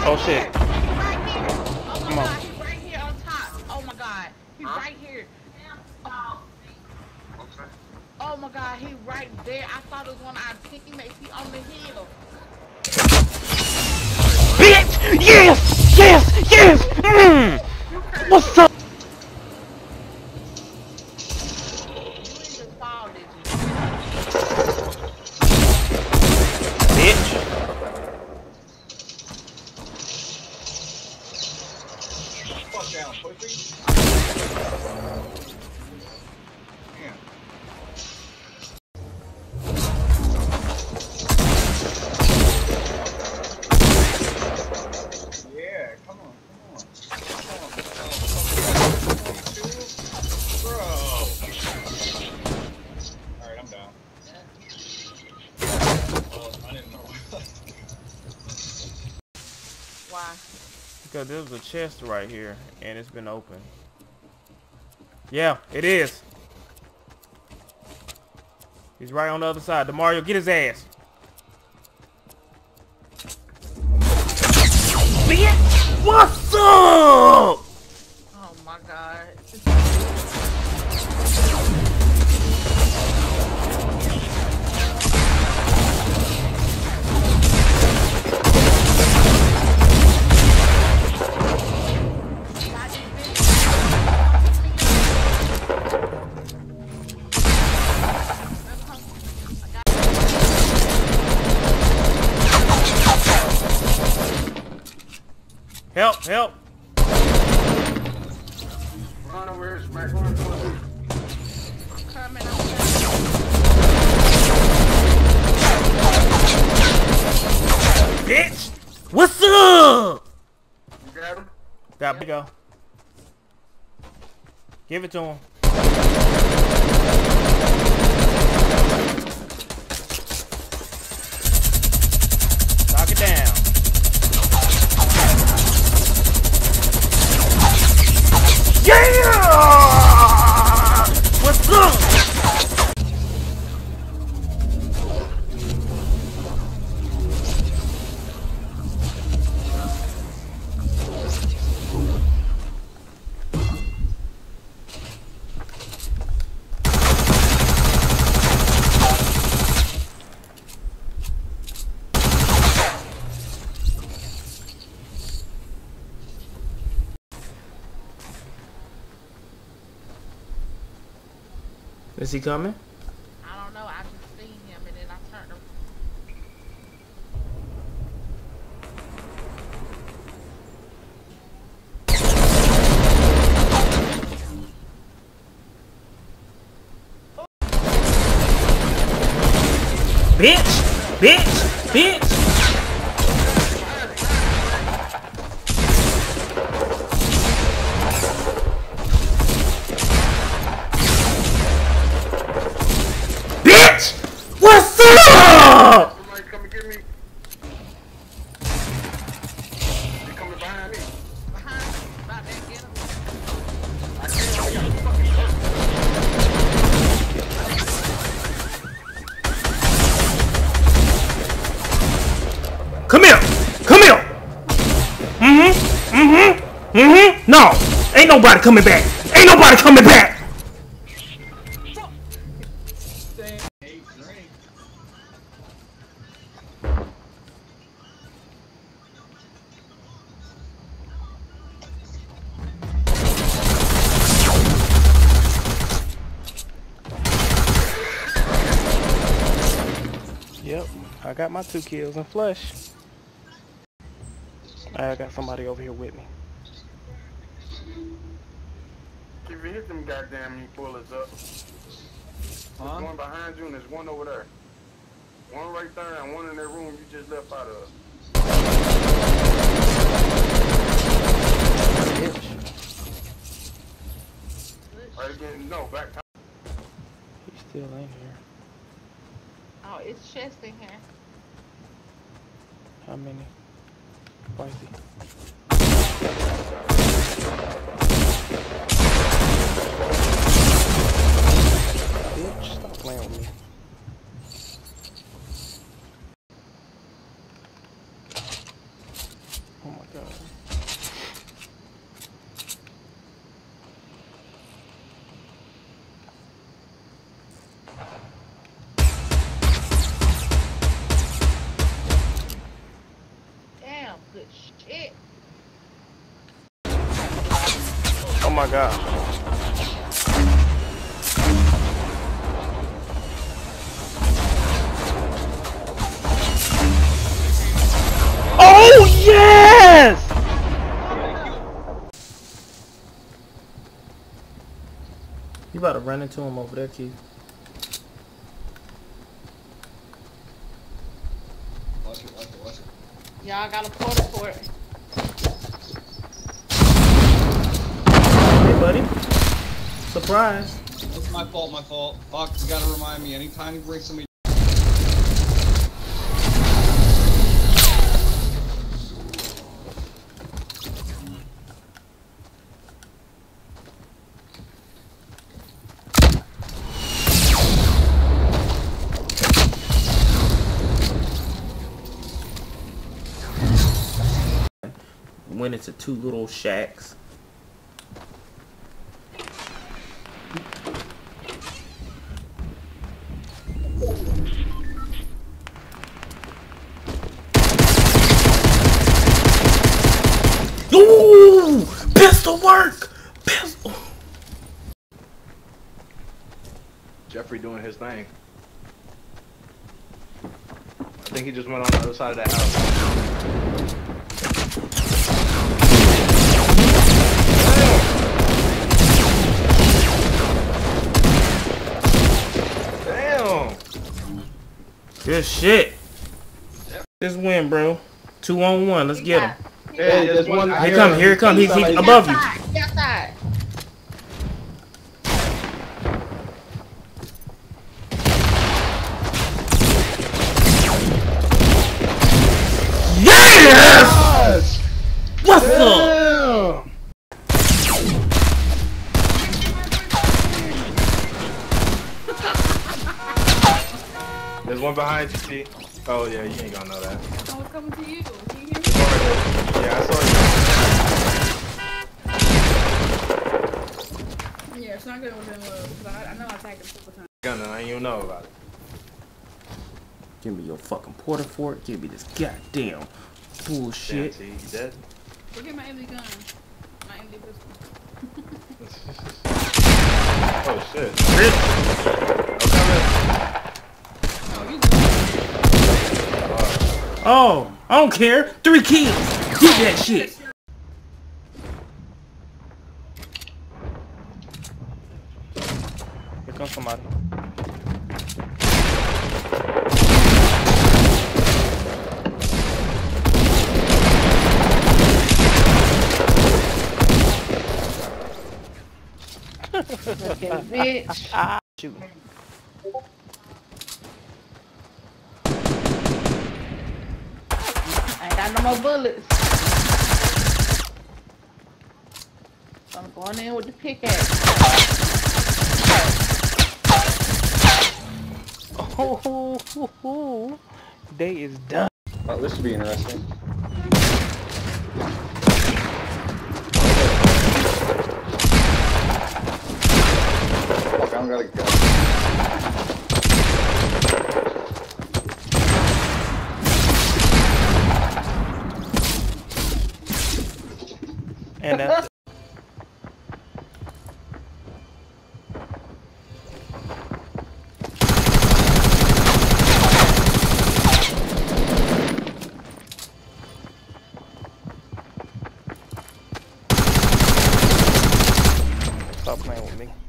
Oh shit. He right here. Oh my Come on. god, he right here on top. Oh my god. He right here. Okay. Oh my god, he right there. I thought it was one of our teammates. He on the hill. Bitch! Yes! Yes! Yes! What's up? You even fall, did you? Bitch! Fuck down, pussy. Damn. Yeah, come on, come on. Bro. Alright, I'm down. Well, I didn't know. Why? Because there was a chest right here and it's been open. Yeah, it is. He's right on the other side. DeMario, get his ass. Bitch! What's up? Oh my god. Help, help. Run over here, smack one. Coming, Bitch! What's up? You got him? Got me go. Give it to him. Knock it down. Yeah! What's up? Is he coming? I don't know. I just seen him and then I turned him. Bitch! Bitch! Bitch! Bitch! What's up? Somebody come and get me. They coming behind me. Behind him. About that, get him. I can't. I got fucking hurt. Come here! Come here! No! Ain't nobody coming back! Ain't nobody coming back! Yep, I got my 2 kills in flush. I got somebody over here with me. If you hit them goddamn bullets up. There's one behind you and there's one over there. One right there and one in that room you just left out of. Bitch. Right again, no, back time. He still ain't here. Oh, it's chest in here. How many? Spicy. Bitch, stop playing with me. Oh my Holy shit. Oh my god. Oh yes! You about to run into him over there, Keith. Watch it. Y'all got a quarter for it. Hey, buddy. Surprise. It's my fault. Fuck, you gotta remind me anytime you bring somebody. Went into two little shacks. Ooh! Pistol work! Pistol! Jeffrey doing his thing. I think he just went on the other side of that house. Damn! Good shit. This win, bro. 2-on-1. Let's get him. Yeah, there's one. Here it come. He's above you. Get outside. Yes! What's up? Damn! There's one behind you, T. Oh yeah, you ain't gonna know that. Someone's coming to you. Yeah, I saw you. Yeah, it's not good with him, because I know I tagged him several times. Gunner, I ain't even know about it. Give me your fucking porta fort. Give me this goddamn bullshit. Damn, T, you dead? Look at my empty gun. My empty pistol. Oh shit. Oh, you good. Oh, I don't care. 3 kills. Get that shit. Here comes somebody. Fucking bitch. Shoot. I ain't got no more bullets. So I'm going in with the pickaxe. Oh, day is done. Oh, this should be interesting. Fuck, I don't got a gun. And that's stop playing with me.